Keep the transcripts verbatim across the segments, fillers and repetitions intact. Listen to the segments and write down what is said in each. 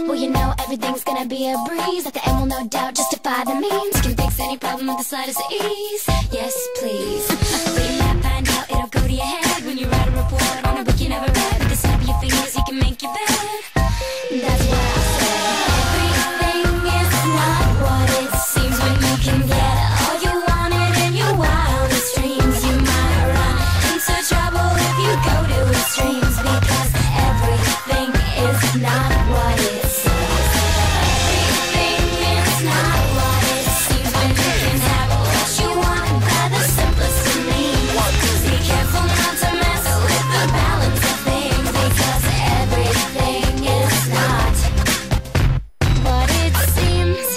Well, you know everything's gonna be a breeze. At the end will no doubt justify the means. Can fix any problem with the slightest ease. Yes, please. But you might find out it'll go to your head when you write a report on a book you never read. With the snap of your fingers, you can make your bed. That's why I said everything is not what it seems when you can get all you wanted in your wildest dreams. You might run into trouble if you go to extremes, because everything is not what it seems. Everything is not what it seems when you can have what you want by the simplest of means. Be careful not to mess with the balance of things, because everything is not what it seems.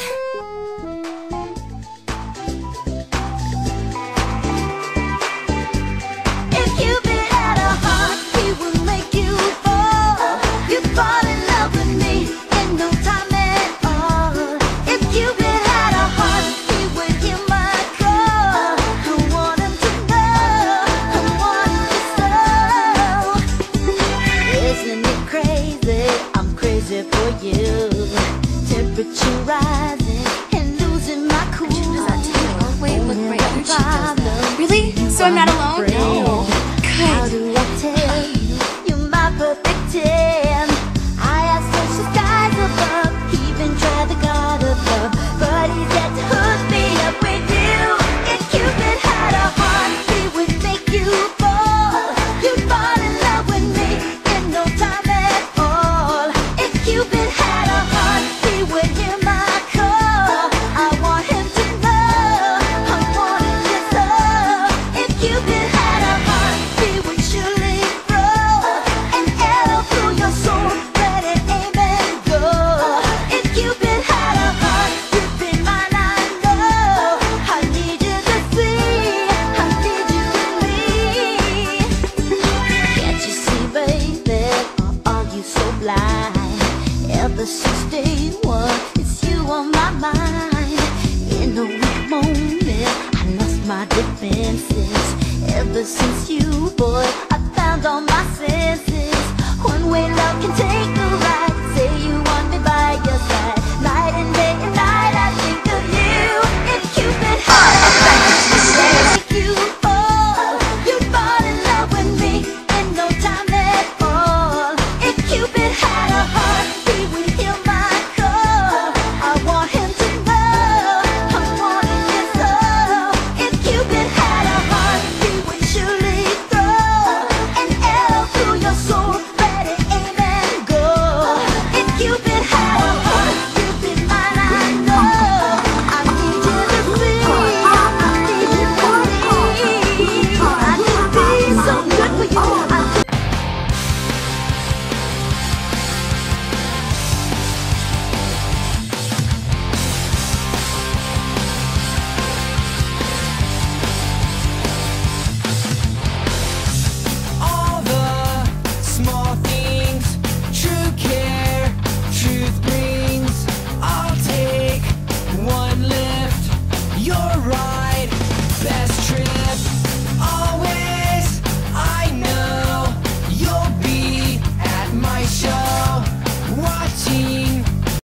If Cupid had a heart, he would make you fall. You'd fall in love with me in no time at all. If Cupid had a heart, he would hear my call. I want him to know, I want him to know. Isn't it crazy? I'm crazy for you. Temperature rising and losing my cool. Wait, look right here. She does that. Problem. Really? So I'm not alone? No. How Good. do I tell you? You're my perfect ten. I have searched the skies above, even tried the God of love, but he's yet to hook me up with you. If Cupid had a heart, he would make you fall. You'd fall in love with me in no time at all. If Cupid had a heart, he would hear my call. I want him to know, I want him to know. If Cupid had a heart, he would surely throw an arrow through your soul, let it aim and go. If Cupid had a heart, you'd be mine, I know. I need you to see, I need you in me. Can't you see, baby, or are you so blind? Ever since day one, it's you on my mind. In a weak moment, I lost my defenses. Ever since you, boy, I found all my senses. One way love can take